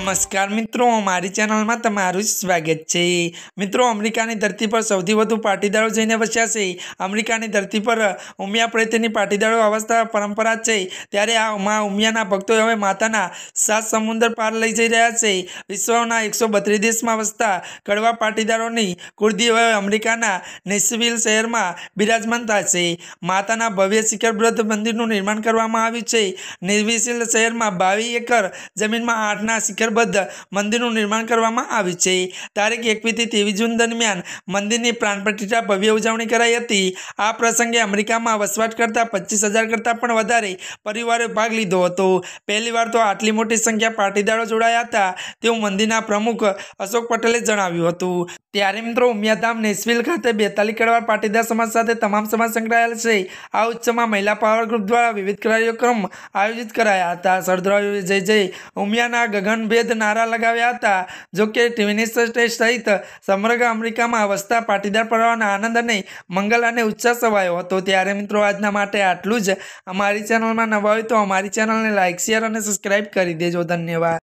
नमस्कार मित्रों, हमारी चैनल में तमारुं स्वागत है। मित्रों, अमेरिका की धरती पर सौथी वधु पाटीदारो जईने वस्या छे। अमेरिका की धरती पर उमिया प्रत्येनी पाटीदारो अवस्था परंपरा है। त्यारे आ मां उमियाना भक्तो हवे माताना 7 समुद्र पार लई जई रह्या छे। विश्वना 132 देश में वसता कड़वा पाटीदारोनी कुलदेव हवे अमेरिकाना नेशविल शहर में बिराजमान थाय छे। माताना भव्य शिखरबद्ध मंदिरनुं निर्माण करवामां आव्युं छे। नेशविल शहर में 22 एकड़ जमीन में 8 शिखरबद्ध मंदिरનું निर्माण કરવામાં આવ્યું છે। તારીખ 21 થી 23 જૂન દરમિયાન મંદિરની પ્રાણ પ્રતિષ્ઠા ભવ્ય ઉજવણી કરાઈ હતી। આ પ્રસંગે અમેરિકામાં વસવાટ કરતા 25,000 કરતાં પણ વધારે પરિવારોએ ભાગ લીધો હતો। પહેલીવાર તો આટલી મોટી સંખ્યા પાટીદારો જોડાયા હતા તેવું મંદિરના પ્રમુખ અશોક પટેલે જણાવ્યું હતું। ત્યારે મિત્રો ઉમિયાધામ નેશવિલ ખાતે 42 કડવા પાટીદાર સમાજ સાથે તમામ સમાજ સંકળાયેલ છે। આ ઉત્સવમાં મહિલા પાવર ગ્રુપ દ્વારા વિવિધ કાર્યક્રમ આયોજિત કરાયા હતા। સરદારોએ જય જય ઉમિયાના गगनभेद नारा लगाव्या हता। जो कि ट्विनिस स्टेट सहित समग्र अमेरिका में वसता पाटीदार परिवारना आनंद अने मंगल अने उत्साह छवायो हतो। त्यारे मित्रों आजना माटे आटलुं ज। अमारी चेनल में नवा होय तो अमारी चेनल ने लाइक शेर अने सब्सक्राइब करी देजो। धन्यवाद।